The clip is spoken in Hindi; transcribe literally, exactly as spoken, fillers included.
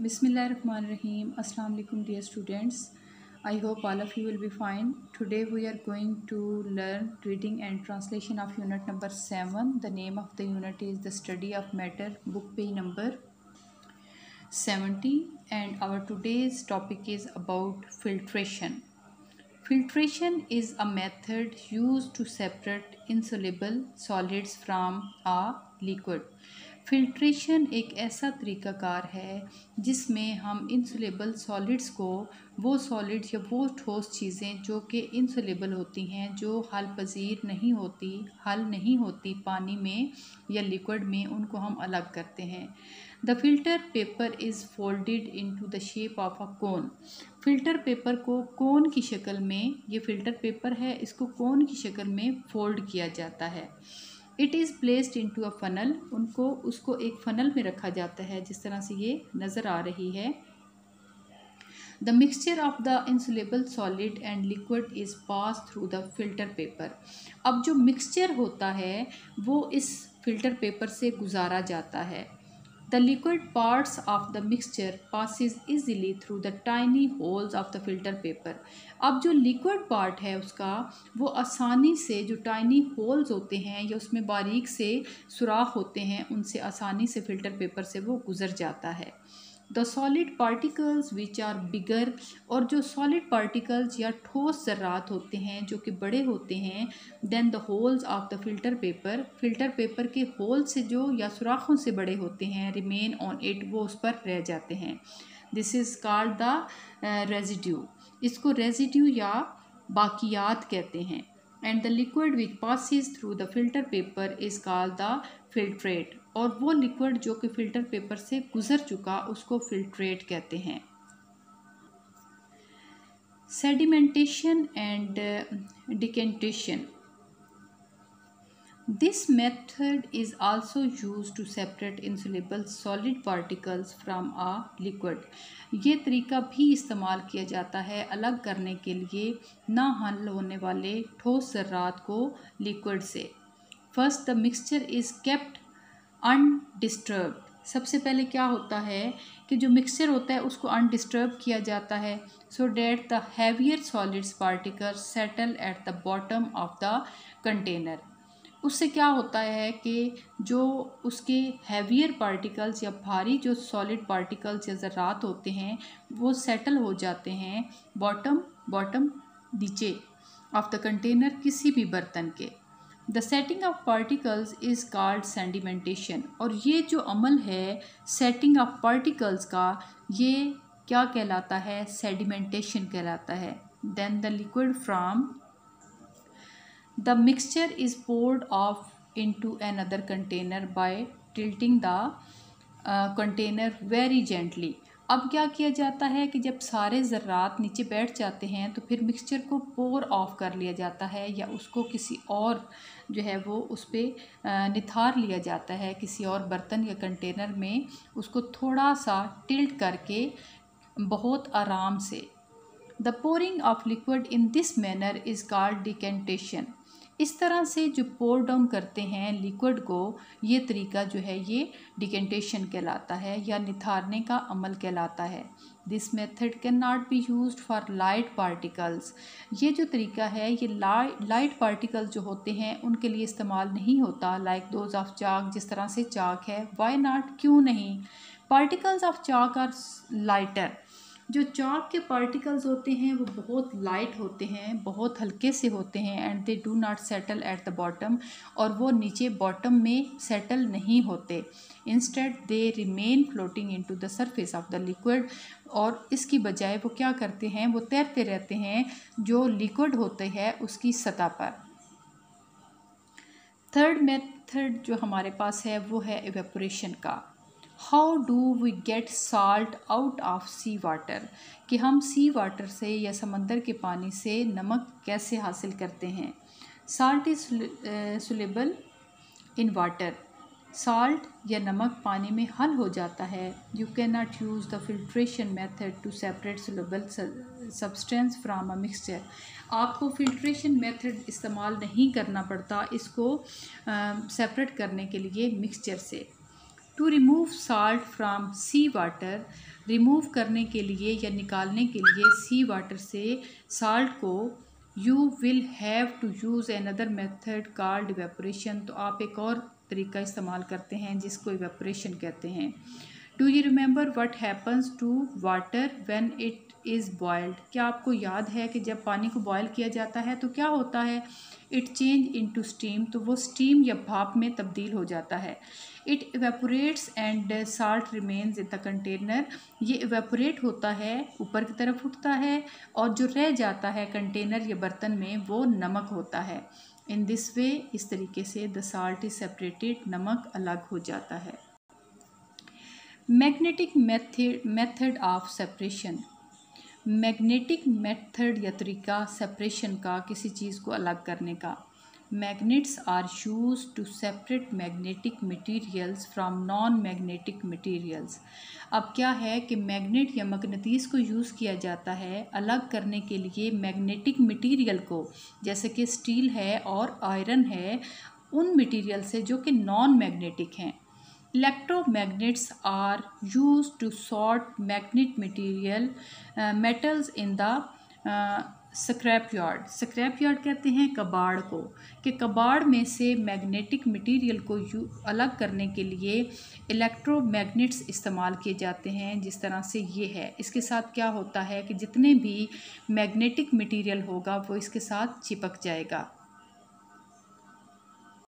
Bismillahirrahmanirrahim. Assalamu alaikum dear students. I hope all of you will be fine. Today we are going to learn reading and translation of unit number seven. The name of the unit is the study of matter, book page number seventy, and our today's topic is about filtration. Filtration is a method used to separate insoluble solids from a liquid. Filtration एक ऐसा तरीक़ाकार है जिसमें हम इंसुलेबल सॉलिड्स को, वो सॉलिड्स या वो ठोस चीज़ें जो कि इंसुलेबल होती हैं, जो हल पजीर नहीं होती हल नहीं होती पानी में या लिक्विड में, उनको हम अलग करते हैं। The filter paper is folded into the shape of a cone. Filter paper को कोन की शक्ल में, ये फ़िल्टर पेपर है, इसको कोन की शक्ल में फोल्ड किया जाता है। It is placed into a funnel, उनको उसको एक फ़नल में रखा जाता है, जिस तरह से ये नज़र आ रही है। The mixture of the insoluble solid and liquid is pass through the filter paper. अब जो मिक्सचर होता है वो इस फिल्टर पेपर से गुजारा जाता है। The liquid parts of the mixture passes easily through the tiny holes of the filter paper. अब जो liquid part है उसका, वो आसानी से, जो tiny holes होते हैं या उसमें बारीक से सुराख होते हैं, उनसे आसानी से filter paper से वो गुज़र जाता है। The solid particles which are bigger, और जो solid particles या ठोस ज़र्रात होते हैं जो कि बड़े होते हैं, then the holes of the filter paper, filter paper के होल से जो या सुराखों से बड़े होते हैं, remain on it, वो उस पर रह जाते हैं। This is called the uh, residue, इसको residue या बाकियात कहते हैं। And the liquid which passes through the filter paper is called the filtrate, और वो लिक्विड जो कि फ़िल्टर पेपर से गुज़र चुका उसको फिल्ट्रेट कहते हैं। Sedimentation and decantation, this method is also used to separate insoluble solid particles from a liquid. ये तरीका भी इस्तेमाल किया जाता है अलग करने के लिए ना हल होने वाले ठोस ज़र्रात को लिक्विड से। First the mixture is kept undisturbed. सबसे पहले क्या होता है कि जो मिक्सचर होता है उसको अनडिस्टर्ब किया जाता है, so that the heavier solids particles settle at the bottom of the container. उससे क्या होता है कि जो उसके हैवियर पार्टिकल्स या भारी जो सॉलिड पार्टिकल्स या ज़रात होते हैं वो सेटल हो जाते हैं बॉटम बॉटम नीचे ऑफ द कंटेनर, किसी भी बर्तन के। The setting of particles is called sedimentation, और ये जो अमल है सेटिंग ऑफ पार्टिकल्स का, ये क्या कहलाता है? सेडिमेंटेशन कहलाता है। Then the liquid from the mixture is poured off into another container by tilting the container very gently. अब क्या किया जाता है कि जब सारे ज़र्रात नीचे बैठ जाते हैं तो फिर मिक्सचर को पोर ऑफ कर लिया जाता है, या उसको किसी और जो है वो उस पर निथार लिया जाता है, किसी और बर्तन या कंटेनर में उसको थोड़ा सा टिल्ट करके बहुत आराम से। The pouring of liquid in this manner is called decantation. इस तरह से जो पोर डाउन करते हैं लिक्विड को, ये तरीका जो है ये डिकेंटेशन कहलाता है या निथारने का अमल कहलाता है। This method can not be used for light particles. ये जो तरीका है ये लाइट लाइट पार्टिकल्स जो होते हैं उनके लिए इस्तेमाल नहीं होता, लाइक दोज ऑफ चाक, जिस तरह से चाक है। वाई नॉट, क्यों नहीं? Particles of chalk are lighter, जो चाक के पार्टिकल्स होते हैं वो बहुत लाइट होते हैं, बहुत हल्के से होते हैं। And they do not settle at the bottom, और वो नीचे बॉटम में सेटल नहीं होते। Instead they remain floating into the surface of the liquid, और इसकी बजाय वो क्या करते हैं, वो तैरते रहते हैं जो लिक्विड होते हैं उसकी सतह पर। थर्ड मेथड जो हमारे पास है वो है इवेपोरेशन का। How do we get salt out of sea water, कि हम सी वाटर से या समंदर के पानी से नमक कैसे हासिल करते हैं। Salt is soluble in water, salt या नमक पानी में हल हो जाता है। You can not use the filtration method to separate soluble substance from a mixture. आपको फिल्ट्रेशन मेथड इस्तेमाल नहीं करना पड़ता इसको सेपरेट uh, करने के लिए मिक्सचर से। To remove salt from sea water, remove करने के लिए या निकालने के लिए सी वाटर से साल्ट को, you will have to use another method called evaporation, तो आप एक और तरीका इस्तेमाल करते हैं जिसको इवेपोरेशन कहते हैं। Do you remember what happens to water when it is boiled, क्या आपको याद है कि जब पानी को बॉयल किया जाता है तो क्या होता है? इट चेंज इनटू स्टीम, तो वो स्टीम या भाप में तब्दील हो जाता है। It evaporates and salt remains in the container, ये इवेपोरेट होता है, ऊपर की तरफ उठता है, और जो रह जाता है कंटेनर या बर्तन में वो नमक होता है। इन दिस वे, इस तरीके से द साल्ट इज सेपरेटेड, नमक अलग हो जाता है। Magnetic method method of separation, magnetic method या तरीका सेपरेशन का, किसी चीज़ को अलग करने का। Magnets are use to separate magnetic materials from non magnetic materials. अब क्या है कि मैग्नेट या मकनतीस को यूज़ किया जाता है अलग करने के लिए मैग्नेटिक मटीरियल को, जैसे कि स्टील है और आयरन है, उन मटीरियल से जो कि नॉन मैग्नेटिक हैं। Electromagnets are used to sort magnet material uh, metals in the uh, scrap yard. Scrap yard कहते हैं कबाड़ को, कि कबाड़ में से मैग्नेटिक मटेरियल को यू अलग करने के लिए इलेक्ट्रोमैग्नेट्स इस्तेमाल किए जाते हैं, जिस तरह से ये है। इसके साथ क्या होता है कि जितने भी मैग्नेटिक मटेरियल होगा वो इसके साथ चिपक जाएगा।